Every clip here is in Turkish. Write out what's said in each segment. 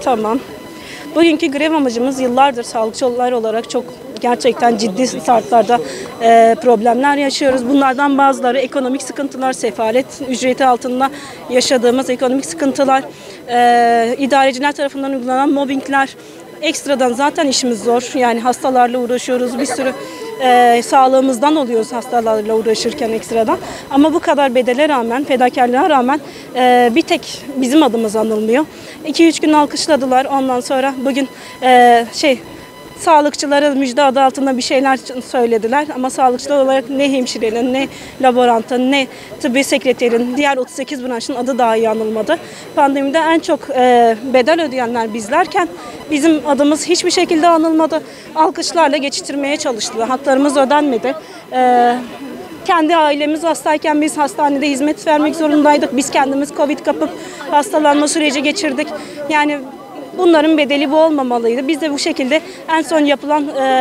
Tamam. Bugünkü grev amacımız yıllardır sağlıkçılar olarak çok gerçekten ciddi şartlarda problemler yaşıyoruz. Bunlardan bazıları ekonomik sıkıntılar, sefalet ücreti altında yaşadığımız ekonomik sıkıntılar, idareciler tarafından uygulanan mobbingler, ekstradan zaten işimiz zor. Yani hastalarla uğraşıyoruz, bir sürü sağlığımızdan oluyoruz hastalarla uğraşırken ekstradan. Ama bu kadar bedele rağmen, fedakarlığa rağmen bir tek bizim adımız anılmıyor. 2-3 gün alkışladılar. Ondan sonra bugün sağlıkçılara müjde adı altında bir şeyler söylediler. Ama sağlıkçılar olarak ne hemşirenin, ne laborantın, ne tıbbi sekreterin, diğer 38 branşın adı dahi anılmadı. Pandemide en çok bedel ödeyenler bizlerken bizim adımız hiçbir şekilde anılmadı. Alkışlarla geçiştirmeye çalıştılar. Haklarımız ödenmedi. Kendi ailemiz hastayken biz hastanede hizmet vermek zorundaydık. Biz kendimiz Covid kapıp hastalanma süreci geçirdik. Yani bunların bedeli bu olmamalıydı. Biz de bu şekilde en son yapılan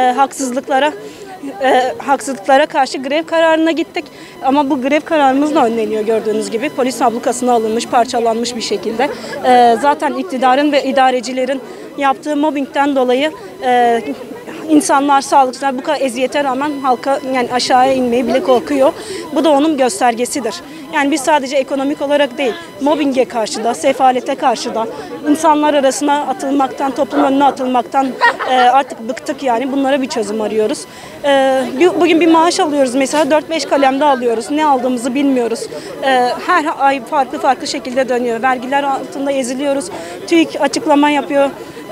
haksızlıklara karşı grev kararına gittik. Ama bu grev kararımız da önleniyor gördüğünüz gibi. Polis ablukasına alınmış, parçalanmış bir şekilde. Zaten iktidarın ve idarecilerin yaptığı mobbingten dolayı insanlar, sağlıkçılar bu kadar eziyete rağmen halka yani aşağıya inmeyi bile korkuyor. Bu da onun göstergesidir. Yani biz sadece ekonomik olarak değil, mobbinge karşı da, sefalete karşı da, insanlar arasına atılmaktan, toplum önüne atılmaktan artık bıktık yani. Bunlara bir çözüm arıyoruz. Bugün bir maaş alıyoruz mesela, 4-5 kalemde alıyoruz. Ne aldığımızı bilmiyoruz. Her ay farklı şekilde dönüyor. Vergiler altında eziliyoruz. TÜİK açıklama yapıyor.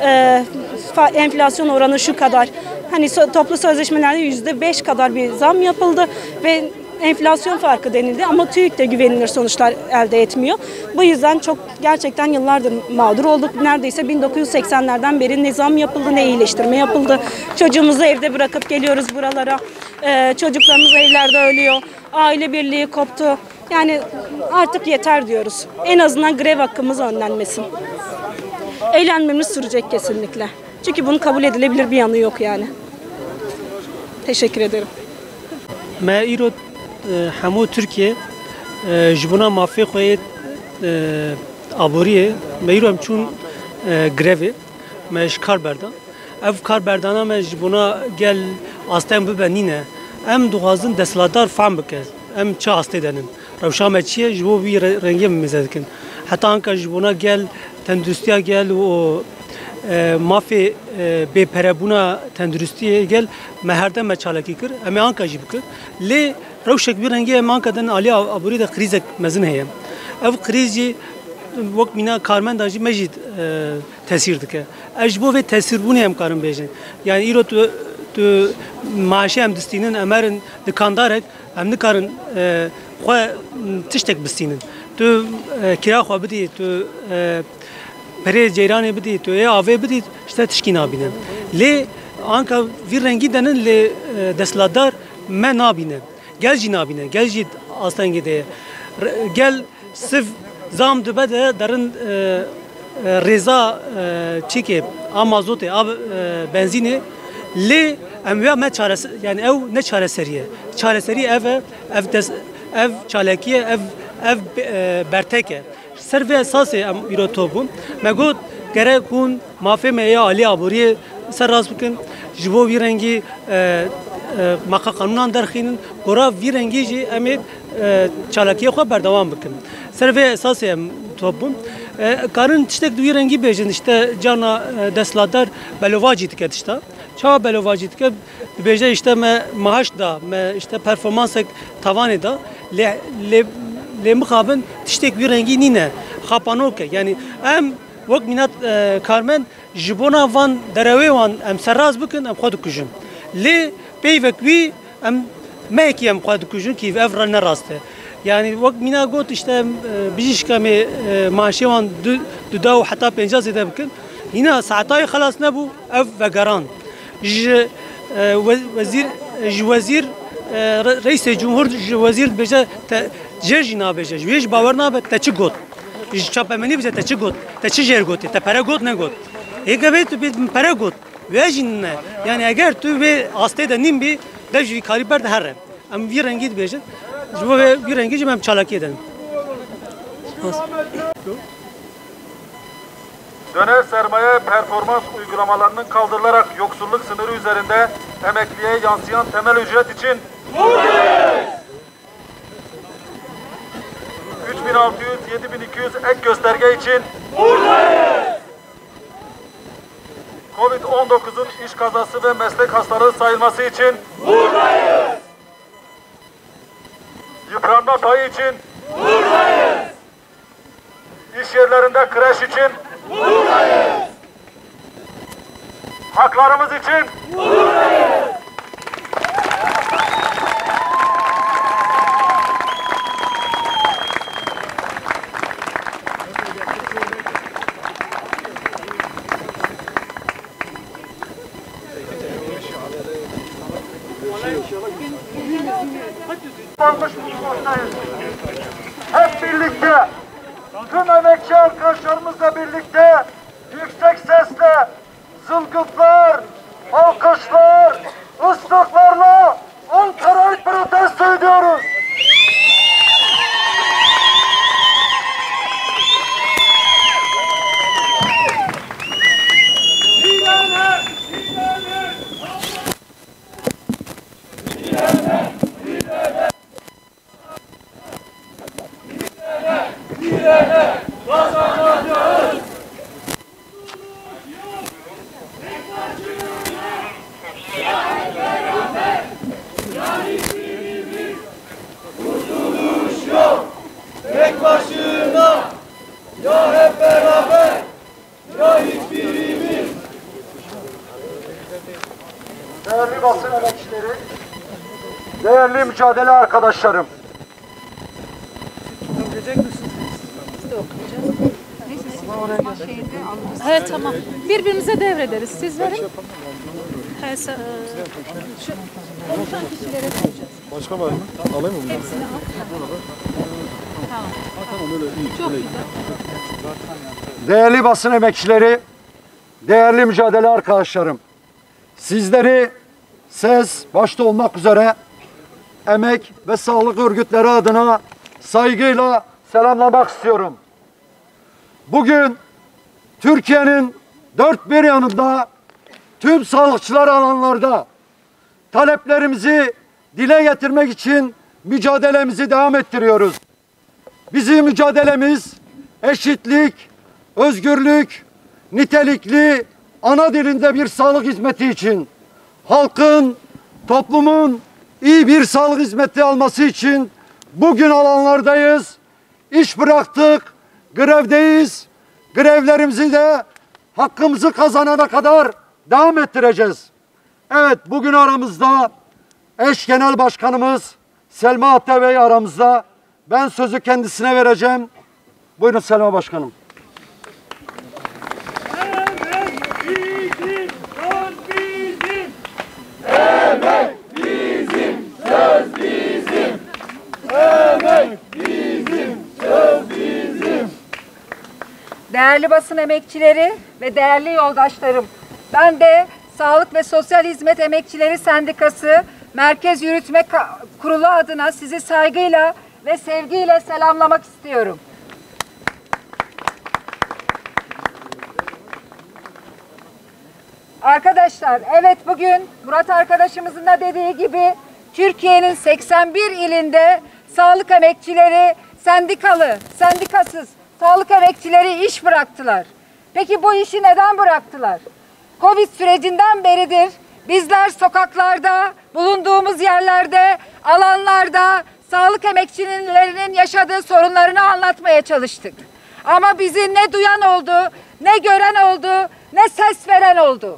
Enflasyon oranı şu kadar. Hani toplu sözleşmelerde %5 kadar bir zam yapıldı ve enflasyon farkı denildi ama TÜİK de güvenilir sonuçlar elde etmiyor. Bu yüzden çok gerçekten yıllardır mağdur olduk. Neredeyse 1980'lerden beri ne zam yapıldı ne iyileştirme yapıldı. Çocuğumuzu evde bırakıp geliyoruz buralara. Çocuklarımız evlerde ölüyor. Aile birliği koptu. Yani artık yeter diyoruz. En azından grev hakkımız önlenmesin. Eğlenmemiz sürecek kesinlikle. Çünkü bunun kabul edilebilir bir yanı yok yani. Teşekkür ederim. ما همو ترکیه جبونا مافی خواهید آبوریه میرو هم چون گروه مش کار بردان اف کار بردانه مش جبونا گل آستان ببنینه ام دوغازن دستلاتار فهم بکن ام چه آسته دنن روشام چیه جبو بی رنگی میزد کن حتی آنکه جبونا گل تندرستیا گل و مافی به پربونا تندرستیه گل مهرده مچالکی کر اما آنکه جیب کر لی روشک بی رنگی اما آنکه دن علی آبوری ده کریز مزن هیم اف کریزی وقت مینا کارمند داشتی مجید تاثیر دکه اجبو و تاثیر بونی هم کارم بیشن یعنی ایرو تو maaşı hem distinin emerin dükkandarek hem ne karın خو تشتك بستينن تو كرا خو بدي تو بري جيراني بدي تو اي اوي بدي شتا تشكي نابينن لي انكا في رنگي دنن لي دسلادار ما نابينن gel جي نابينن gel جي اصلا گده gel صرف زام دبده درن رضا چيكي امازوت اب بنزيني لي امویا ما çare yani ev ne çareseriye çareseri ev çalekiye ev berteke serve esası am irotobun megot gerekun mafe meya ali aburiye serras bükün jibo bir rengi maka kanunan derkhinin gora bir rengi ji emet çalakiye xo berdavam bükün serve esası am tobun karın tiştek duy rengi bejin işte cana desladar belovaci tiket işte çava belovaci tiket beje işte maaş da işte performansak tavanı da le mukabın tiştek bir rengi nine xapanoke yani em vak minat Carmen jibona van dereve van em serraz bükün em xod kujun le peyvekvi em meki em xod kujun ki evra ne raste yani vak mina got işte bijiş kame maaşı van duda ve hatta pencaz ede bükün yine saatay xalas ne bu ev ve garan وزیر رئیس جمهور وزیر بجا جرجی نابجا جویش باور نابه تا چی گوت چاپمنی بجا تا چی گوت تا چی جر گوتی تا پره گوت نگوت اگه به تو پره گوت ویجین نه یعنی اگر تو به آسته دنیم بی دجوی کاری برد هره ام وی رنگی بجا جو وی رنگی جم چالاکی دن Döner sermaye performans uygulamalarının kaldırılarak yoksulluk sınırı üzerinde emekliye yansıyan temel ücret için buradayız. 3600-7200 ek gösterge için buradayız. Covid-19'un iş kazası ve meslek hastalığı sayılması için buradayız. Yıpranma payı için buradayız. İş yerlerinde kreş için buradayız. Haklarımız için buradayız. Almış bulunmaktayız. Hep birlikte, tüm emekçi arkadaşlarımızla birlikte yüksek sesle zılgıtlar, alkışlar, ıslıklarla Ankara'yı protesto ediyoruz. Değerli basın emekçileri, değerli mücadele arkadaşlarım. Evet, tamam. Birbirimize devrederiz. Siz verin. Konuşan kişilere koyacağız. Başka var mı? Alayım mı bunu? Hepsini al. Tamam. Tamam öyle iyi. Çok güzel. Değerli basın emekçileri, değerli mücadele arkadaşlarım. Sizleri SES başta olmak üzere emek ve sağlık örgütleri adına saygıyla selamlamak istiyorum. Bugün Türkiye'nin dört bir yanında tüm sağlıkçılar alanlarda taleplerimizi dile getirmek için mücadelemizi devam ettiriyoruz. Bizim mücadelemiz eşitlik, özgürlük, nitelikli ana dilinde bir sağlık hizmeti için, halkın, toplumun iyi bir sağlık hizmeti alması için bugün alanlardayız, iş bıraktık, grevdeyiz. Grevlerimizi de hakkımızı kazanana kadar devam ettireceğiz. Evet, bugün aramızda eş genel başkanımız Selma Atabey aramızda. Ben sözü kendisine vereceğim. Buyurun Selma Başkanım. Emek bizim, söz bizim. Emek bizim, söz bizim. Değerli basın emekçileri ve değerli yoldaşlarım, ben de Sağlık ve Sosyal Hizmet Emekçileri Sendikası Merkez Yürütme Kurulu adına sizi saygıyla ve sevgiyle selamlamak istiyorum. Arkadaşlar, evet, bugün Murat arkadaşımızın da dediği gibi Türkiye'nin 81 ilinde sağlık emekçileri sendikalı, sendikasız sağlık emekçileri iş bıraktılar. Peki bu işi neden bıraktılar? Covid sürecinden beridir bizler sokaklarda, bulunduğumuz yerlerde, alanlarda sağlık emekçilerinin yaşadığı sorunlarını anlatmaya çalıştık. Ama bizi ne duyan oldu, ne gören oldu, ne ses veren oldu.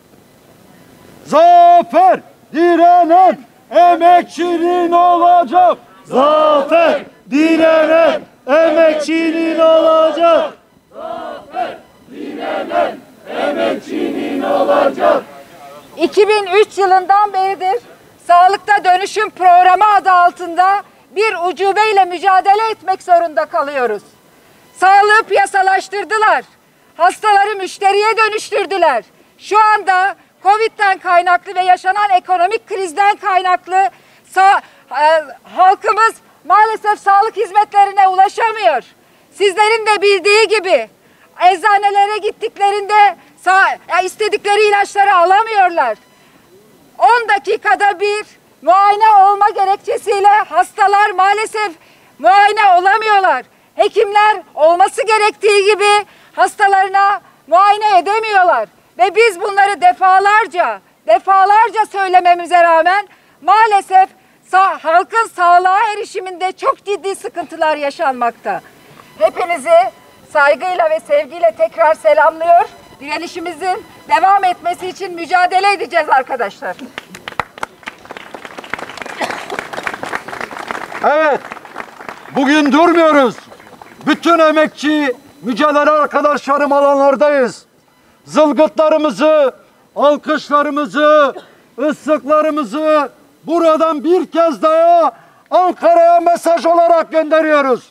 Zafer direnen emekçinin olacak. Zafer direnen emekçinin olacak. Zafer direnen emekçinin olacak. 2003 yılından beridir Sağlıkta Dönüşüm Programı adı altında bir ucubeyle mücadele etmek zorunda kalıyoruz. Sağlığı piyasalaştırdılar. Hastaları müşteriye dönüştürdüler. Şu anda Covid'den kaynaklı ve yaşanan ekonomik krizden kaynaklı halkımız maalesef sağlık hizmetlerine ulaşamıyor. Sizlerin de bildiği gibi eczanelere gittiklerinde istedikleri ilaçları alamıyorlar. 10 dakikada bir muayene olma gerekçesiyle hastalar maalesef muayene olamıyorlar. Hekimler olması gerektiği gibi hastalarına muayene edemiyorlar. Ve biz bunları defalarca söylememize rağmen maalesef halkın sağlığa erişiminde çok ciddi sıkıntılar yaşanmakta. Hepinizi saygıyla ve sevgiyle tekrar selamlıyor. Direnişimizin devam etmesi için mücadele edeceğiz arkadaşlar. Evet, bugün durmuyoruz. Bütün emekçi mücadele arkadaşlarım alanlardayız. Zılgıtlarımızı, alkışlarımızı, ıslıklarımızı buradan bir kez daha Ankara'ya mesaj olarak gönderiyoruz.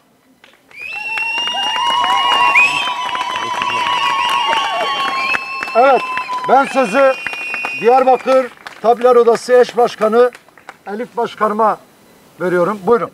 Evet, ben sözü Diyarbakır Tabipler Odası Eş Başkanı Elif Başkanıma veriyorum. Buyurun.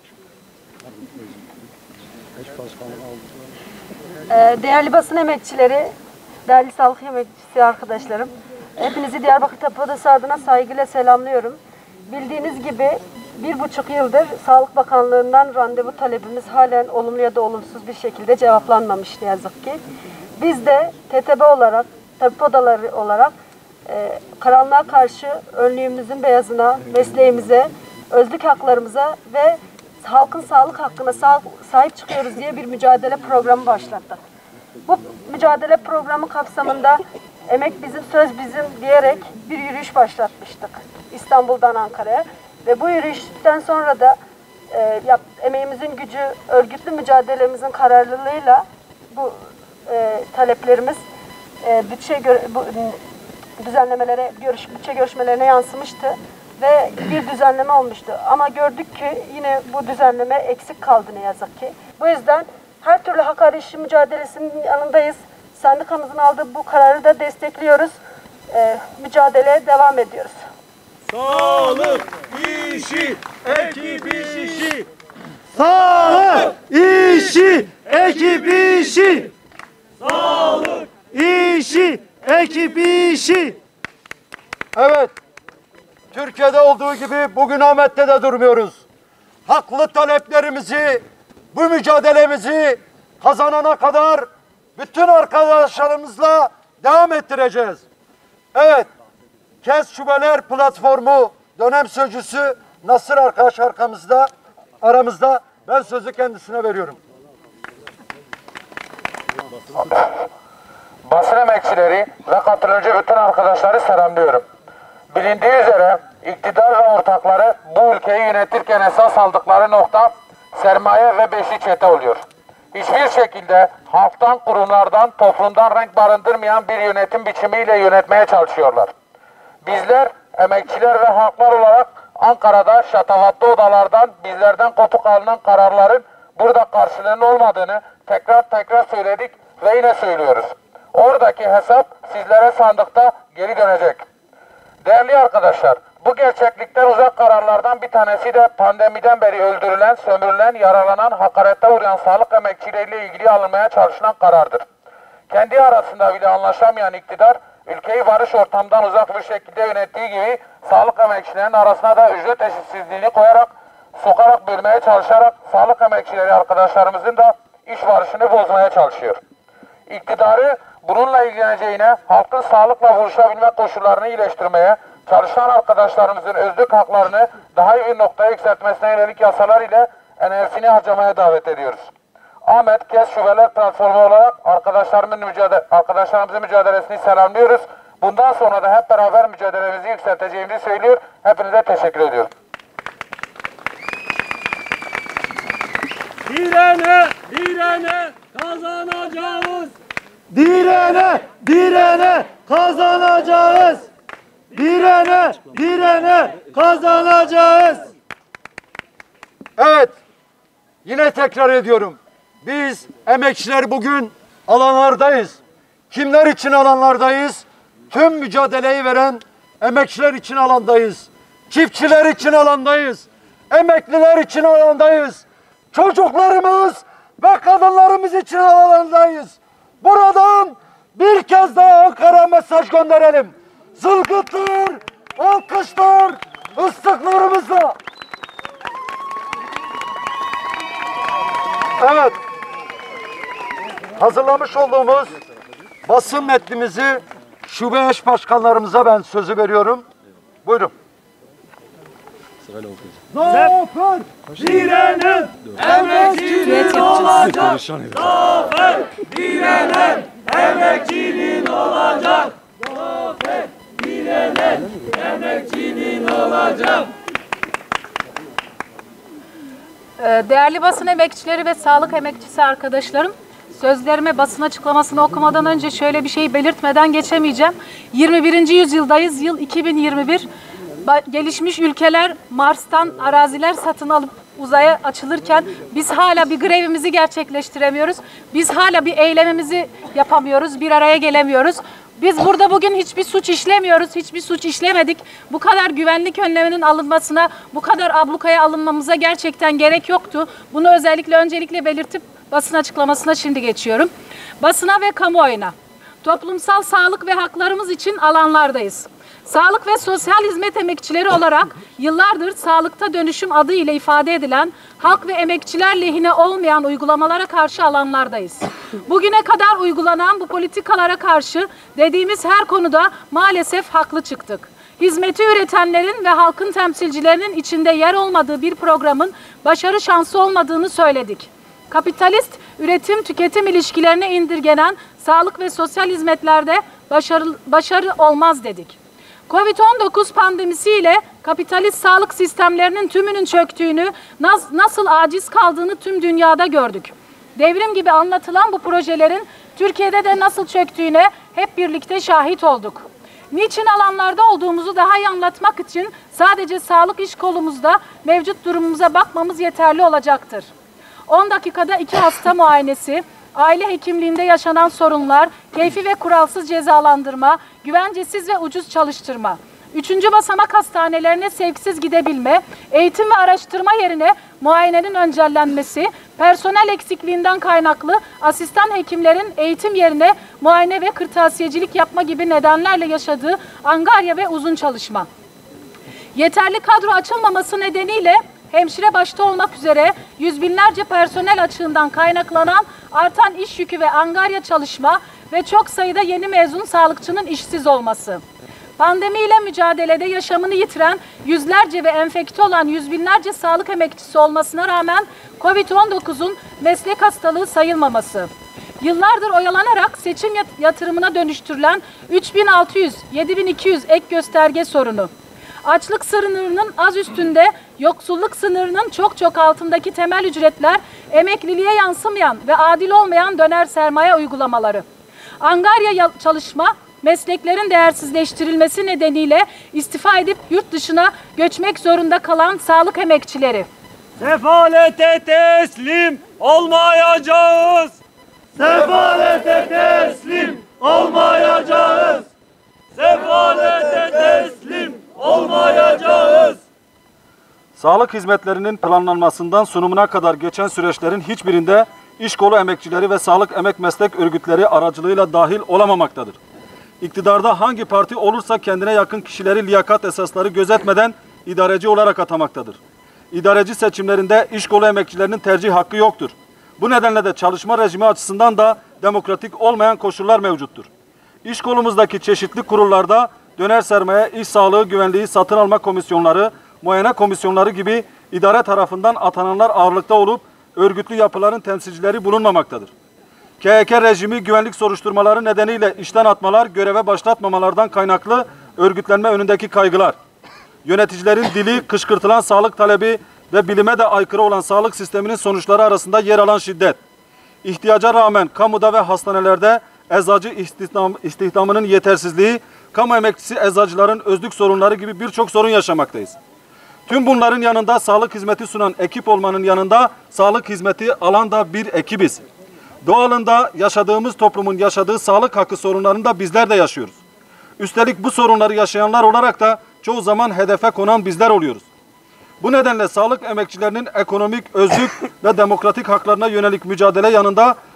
Değerli basın emekçileri, değerli sağlık emekçisi arkadaşlarım, hepinizi Diyarbakır Tabip Odası adına saygıyla selamlıyorum. Bildiğiniz gibi 1,5 yıldır Sağlık Bakanlığı'ndan randevu talebimiz halen olumlu ya da olumsuz bir şekilde cevaplanmamış ne yazık ki. Biz de TTB olarak, tabip odaları olarak karanlığa karşı önlüğümüzün beyazına, mesleğimize, özlük haklarımıza ve halkın sağlık hakkına sahip çıkıyoruz diye bir mücadele programı başlattık. Bu mücadele programı kapsamında emek bizim, söz bizim diyerek bir yürüyüş başlatmıştık İstanbul'dan Ankara'ya. Ve bu yürüyüşten sonra da emeğimizin gücü, örgütlü mücadelemizin kararlılığıyla bu taleplerimiz düzenlemelere, bütçe görüşmelerine yansımıştı ve bir düzenleme olmuştu. Ama gördük ki yine bu düzenleme eksik kaldı ne yazık ki. Bu yüzden her türlü hak arayışı mücadelesinin yanındayız. Sendikamızın aldığı bu kararı da destekliyoruz. Mücadeleye devam ediyoruz. Sağlık işi, ekip işi. Sağlık işi, ekip işi. Sağlık işi, ekip işi. Evet, Türkiye'de olduğu gibi bugün Ahmet'te de durmuyoruz. Haklı taleplerimizi, bu mücadelemizi kazanana kadar bütün arkadaşlarımızla devam ettireceğiz. Evet, Kes Şubeler Platformu dönem sözcüsü Nasır arkadaş aramızda. Ben sözü kendisine veriyorum. Basın emekçileri ve katılımcı bütün arkadaşları selamlıyorum. Bilindiği üzere iktidar ve ortakları bu ülkeyi yönetirken esas aldıkları nokta sermaye ve beşli çete oluyor. Hiçbir şekilde halktan, kurumlardan, toplumdan renk barındırmayan bir yönetim biçimiyle yönetmeye çalışıyorlar. Bizler, emekçiler ve halklar olarak Ankara'da şatafatlı odalardan bizlerden kopuk alınan kararların burada karşılığının olmadığını tekrar söyledik ve yine söylüyoruz. Oradaki hesap sizlere sandıkta geri dönecek. Değerli arkadaşlar, bu gerçeklikten uzak kararlardan bir tanesi de pandemiden beri öldürülen, sömürülen, yaralanan, hakarete uğrayan sağlık emekçileriyle ilgili alınmaya çalışılan karardır. Kendi arasında bile anlaşamayan iktidar, ülkeyi barış ortamdan uzak bir şekilde yönettiği gibi sağlık emekçilerinin arasına da ücret eşitsizliğini koyarak, sokarak bölmeye çalışarak sağlık emekçileri arkadaşlarımızın da iş barışını bozmaya çalışıyor. İktidarı bununla ilgileneceğine, halkın sağlıkla buluşabilme koşullarını iyileştirmeye, çalışan arkadaşlarımızın özlük haklarını daha iyi bir noktaya yükseltmesine yönelik yasalar ile enerjisini harcamaya davet ediyoruz. Ahmet Kes Şubeler Platformu olarak arkadaşlarımızın mücadelesini selamlıyoruz. Bundan sonra da hep beraber mücadelemizi yükselteceğimizi söylüyor. Hepinize teşekkür ediyorum. Direne, direne kazanacağız. Direne, direne kazanacağız. Direne, direne kazanacağız. Evet, yine tekrar ediyorum. Biz emekçiler bugün alanlardayız. Kimler için alanlardayız? Tüm mücadeleyi veren emekçiler için alandayız. Çiftçiler için alandayız. Emekliler için alandayız. Çocuklarımız ve kadınlarımız için alandayız. Buradan bir kez daha Ankara'ya mesaj gönderelim. Zılgıtlar, alkışlar, ıslıklarımızla. Evet. Hazırlamış olduğumuz basın metnimizi şube eş başkanlarımıza ben sözü veriyorum. Buyurun. Zafer direnen emekçinin olacak. Zafer direnen emekçinin olacak. Zafer direnen emekçinin olacak. Değerli basın emekçileri ve sağlık emekçisi arkadaşlarım, sözlerime basın açıklamasını okumadan önce şöyle bir şey belirtmeden geçemeyeceğim. 21. yüzyıldayız, yıl 2021. Gelişmiş ülkeler Mars'tan araziler satın alıp uzaya açılırken biz hala bir grevimizi gerçekleştiremiyoruz. Biz hala bir eylemimizi yapamıyoruz, bir araya gelemiyoruz. Biz burada bugün hiçbir suç işlemiyoruz, hiçbir suç işlemedik. Bu kadar güvenlik önleminin alınmasına, bu kadar ablukaya alınmamıza gerçekten gerek yoktu. Bunu öncelikle belirtip basın açıklamasına şimdi geçiyorum. Basına ve kamuoyuna, toplumsal sağlık ve haklarımız için alanlardayız. Sağlık ve sosyal hizmet emekçileri olarak yıllardır sağlıkta dönüşüm adı ile ifade edilen halk ve emekçiler lehine olmayan uygulamalara karşı alanlardayız. Bugüne kadar uygulanan bu politikalara karşı dediğimiz her konuda maalesef haklı çıktık. Hizmeti üretenlerin ve halkın temsilcilerinin içinde yer olmadığı bir programın başarı şansı olmadığını söyledik. Kapitalist üretim-tüketim ilişkilerine indirgenen sağlık ve sosyal hizmetlerde başarı olmaz dedik. Covid-19 pandemisiyle kapitalist sağlık sistemlerinin tümünün çöktüğünü, nasıl aciz kaldığını tüm dünyada gördük. Devrim gibi anlatılan bu projelerin Türkiye'de de nasıl çöktüğüne hep birlikte şahit olduk. Niçin alanlarda olduğumuzu daha iyi anlatmak için sadece sağlık iş kolumuzda mevcut durumumuza bakmamız yeterli olacaktır. 10 dakikada 2 hasta muayenesi, aile hekimliğinde yaşanan sorunlar, keyfi ve kuralsız cezalandırma, güvencesiz ve ucuz çalıştırma, 3. basamak hastanelerine sevksiz gidebilme, eğitim ve araştırma yerine muayenenin öncellenmesi, personel eksikliğinden kaynaklı asistan hekimlerin eğitim yerine muayene ve kırtasiyecilik yapma gibi nedenlerle yaşadığı angarya ve uzun çalışma. Yeterli kadro açılmaması nedeniyle hemşire başta olmak üzere yüz binlerce personel açığından kaynaklanan artan iş yükü ve angarya çalışma ve çok sayıda yeni mezun sağlıkçının işsiz olması. Pandemiyle mücadelede yaşamını yitiren yüzlerce ve enfekte olan yüz binlerce sağlık emekçisi olmasına rağmen Covid-19'un meslek hastalığı sayılmaması. Yıllardır oyalanarak seçim yatırımına dönüştürülen 3600, 7200 ek gösterge sorunu. Açlık sınırının az üstünde, yoksulluk sınırının çok altındaki temel ücretler, emekliliğe yansımayan ve adil olmayan döner sermaye uygulamaları. Angarya çalışma, mesleklerin değersizleştirilmesi nedeniyle istifa edip yurt dışına göçmek zorunda kalan sağlık emekçileri. Sefalete teslim olmayacağız. Sefalete teslim olmayacağız. Sefalete teslim olmayacağız. Sağlık hizmetlerinin planlanmasından sunumuna kadar geçen süreçlerin hiçbirinde iş kolu emekçileri ve sağlık emek meslek örgütleri aracılığıyla dahil olamamaktadır. İktidarda hangi parti olursa kendine yakın kişileri liyakat esasları gözetmeden idareci olarak atamaktadır. İdareci seçimlerinde iş kolu emekçilerinin tercih hakkı yoktur. Bu nedenle de çalışma rejimi açısından da demokratik olmayan koşullar mevcuttur. İş kolumuzdaki çeşitli kurullarda döner sermaye, iş sağlığı güvenliği satın alma komisyonları, muayene komisyonları gibi idare tarafından atananlar ağırlıkta olup örgütlü yapıların temsilcileri bulunmamaktadır. KHK rejimi güvenlik soruşturmaları nedeniyle işten atmalar, göreve başlatmamalardan kaynaklı örgütlenme önündeki kaygılar, yöneticilerin dili, kışkırtılan sağlık talebi ve bilime de aykırı olan sağlık sisteminin sonuçları arasında yer alan şiddet, ihtiyaca rağmen kamuda ve hastanelerde eczacı istihdamının yetersizliği, kamu emekçisi eczacıların özlük sorunları gibi birçok sorun yaşamaktayız. Tüm bunların yanında sağlık hizmeti sunan ekip olmanın yanında sağlık hizmeti alan da bir ekibiz. Doğalında yaşadığımız toplumun yaşadığı sağlık hakkı sorunlarını da bizler de yaşıyoruz. Üstelik bu sorunları yaşayanlar olarak da çoğu zaman hedefe konan bizler oluyoruz. Bu nedenle sağlık emekçilerinin ekonomik, özlük ve demokratik haklarına yönelik mücadele yanında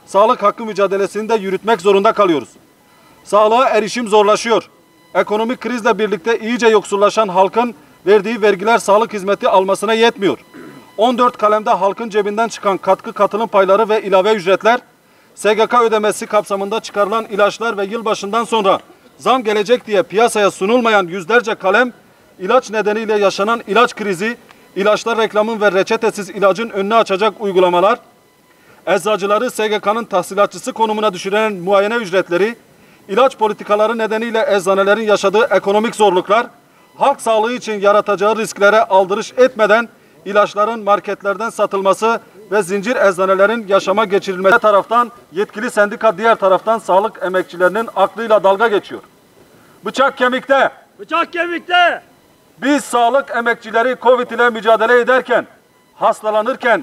sağlık hakkı mücadelesini de yürütmek zorunda kalıyoruz. Sağlığa erişim zorlaşıyor. Ekonomik krizle birlikte iyice yoksullaşan halkın verdiği vergiler sağlık hizmeti almasına yetmiyor. 14 kalemde halkın cebinden çıkan katkı katılım payları ve ilave ücretler, SGK ödemesi kapsamında çıkarılan ilaçlar ve yılbaşından sonra zam gelecek diye piyasaya sunulmayan yüzlerce kalem, ilaç nedeniyle yaşanan ilaç krizi, ilaçlar reklamın ve reçetesiz ilacın önünü açacak uygulamalar, eczacıları SGK'nın tahsilatçısı konumuna düşüren muayene ücretleri, ilaç politikaları nedeniyle eczanelerin yaşadığı ekonomik zorluklar, halk sağlığı için yaratacağı risklere aldırış etmeden ilaçların marketlerden satılması ve zincir eczanelerin yaşama geçirilmesi taraftan yetkili sendika, diğer taraftan sağlık emekçilerinin aklıyla dalga geçiyor. Bıçak kemikte. Bıçak kemikte. Biz sağlık emekçileri Covid ile mücadele ederken, hastalanırken